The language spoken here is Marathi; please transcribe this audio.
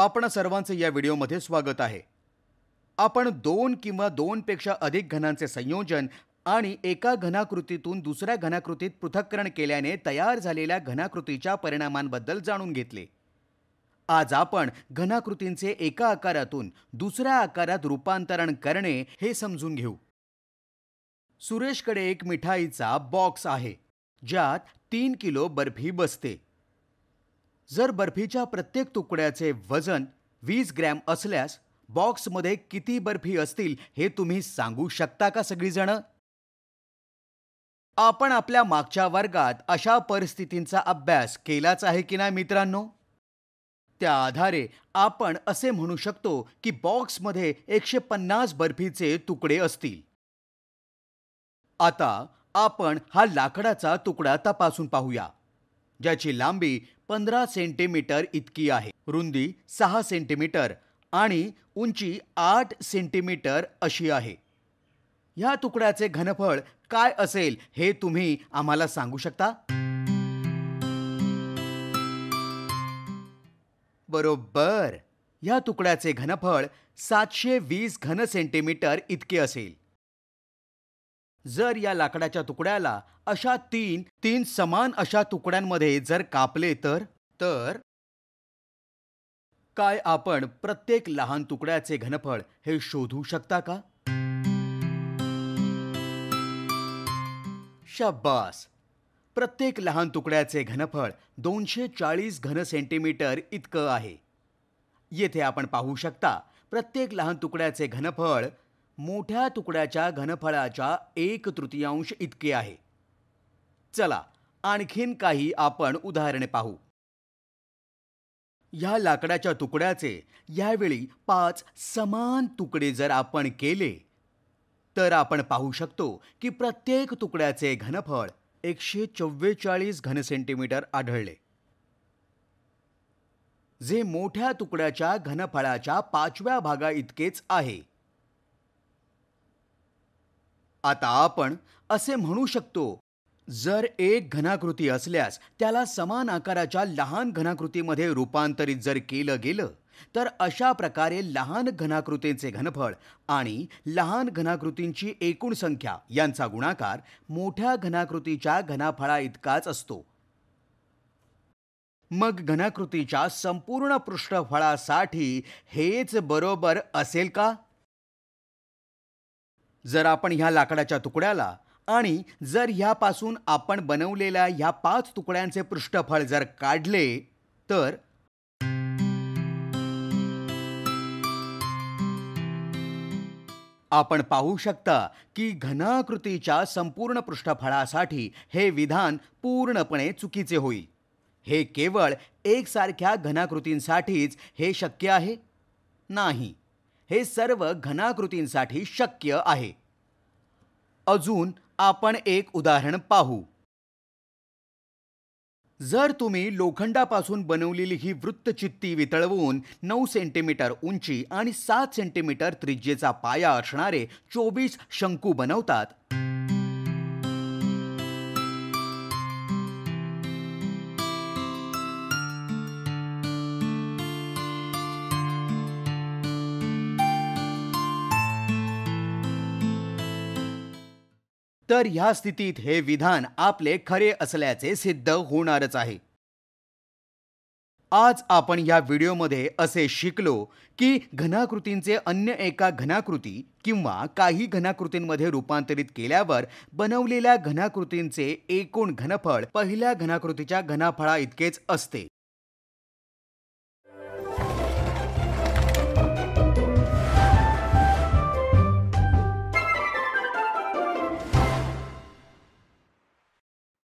आपण सर्वांचे या व्हिडिओमध्ये स्वागत आहे। आपण दोन किंवा दोनपेक्षा अधिक घनांचे संयोजन आणि एका घनाकृतीतून दुसऱ्या घनाकृतीत पृथक्करण केल्याने तयार झालेल्या घनाकृतीच्या परिणामांबद्दल जाणून घेतले। आज आपण घनाकृतींचे एका आकारातून दुसऱ्या आकारात रूपांतरण करणे हे समजून घेऊ। सुरेशकडे एक मिठाईचा बॉक्स आहे ज्यात 3 किलो बर्फी बसते। जर बर्फीच्या प्रत्येक तुकड्याचे वजन 20 ग्रॅम असल्यास बॉक्समध्ये किती बर्फी असतील हे तुम्ही सांगू शकता का सगळीजण? आपण आपल्या मागच्या वर्गात अशा परिस्थितींचा अभ्यास केलाच आहे की नाही मित्रांनो? त्या आधारे आपण असे म्हणू शकतो की बॉक्समध्ये 150 बर्फीचे तुकडे असतील। आता आपण हा लाकडाचा तुकडा तपासून पाहूया, ज्याची लांबी 15 सेंटीमीटर इतकी आहे, रुंदी 6 सेंटीमीटर आणि उंची 8 सेंटीमीटर अशी आहे। या तुकड्याचे घनफळ काय असेल हे तुम्ही आम्हाला सांगू शकता? बरोबर, या तुकड्याचे घनफळ 720 घन सेंटीमीटर इतके असेल। जर या लाकडाच्या तुकड्याला अशा तीन समान अशा तुकड्यांमध्ये जर कापले तर काय आपण प्रत्येक लहान तुकड्याचे घनफळ हे शोधू शकता का? शाबास, प्रत्येक लहान तुकड्याचे घनफळ 240 घन सेंटीमीटर इतकं आहे। येथे आपण पाहू शकता, प्रत्येक लहान तुकड्याचे घनफळ मोठ्या तुकड्याच्या घनफळाच्या 1/3 इतके आहे। चला आणखीन काही आपण उदाहरणे पाहू। या लाकडाच्या तुकड्याचे यावेळी 5 समान तुकडे जर आपण केले तर आपण पाहू शकतो की प्रत्येक तुकड्याचे घनफळ 144 घन सेंटीमीटर आढळले, जे मोठ्या तुकड्याच्या घनफळाच्या 5व्या भागा इतकेच आहे। आता आपण असे म्हणू शकतो, जर एक घनाकृती असल्यास त्याला समान आकाराच्या लहान घनाकृतीमध्ये रूपांतरित जर केलं गेलं तर अशा प्रकारे लहान घनाकृतींचे घनफळ आणि लहान घनाकृतींची एकूण संख्या यांचा गुणाकार मोठ्या घनाकृतीच्या घनफळा इतकाच असतो। मग घनाकृतीच्या संपूर्ण पृष्ठफळासाठी हेच बरोबर असेल का? जर आपण ह्या लाकडाच्या तुकड्याला आणि जर ह्यापासून आपण बनवलेल्या ह्या 5 तुकड्यांचे पृष्ठफळ जर काढले तर आपण पाहू शकता की घनाकृतीच्या संपूर्ण पृष्ठफळासाठी हे विधान पूर्णपणे चुकीचे होईल। हे केवळ एकसारख्या घनाकृतींसाठीच हे शक्य आहे? नाही, हे सर्व घनाकृतींसाठी शक्य आहे। अजून आपण एक उदाहरण पाहू। जर तुम्ही लोखंडापासून बनवलेली ही वृत्तचित्ती वितळवून 9 सेंटीमीटर उंची आणि 7 सेंटीमीटर त्रिज्येचा पाया असणारे 24 शंकू बनवतात, तर ह्या स्थितीत हे विधान आपले खरे असल्याचे सिद्ध होणारच आहे। आज आपण या व्हिडिओमध्ये असे शिकलो की घनाकृतींचे अन्य एका घनाकृती किंवा काही घनाकृतींमध्ये रूपांतरित केल्यावर बनवलेल्या घनाकृतींचे एकूण घनफळ पहिल्या घनाकृतीच्या घनफळा इतकेच असते।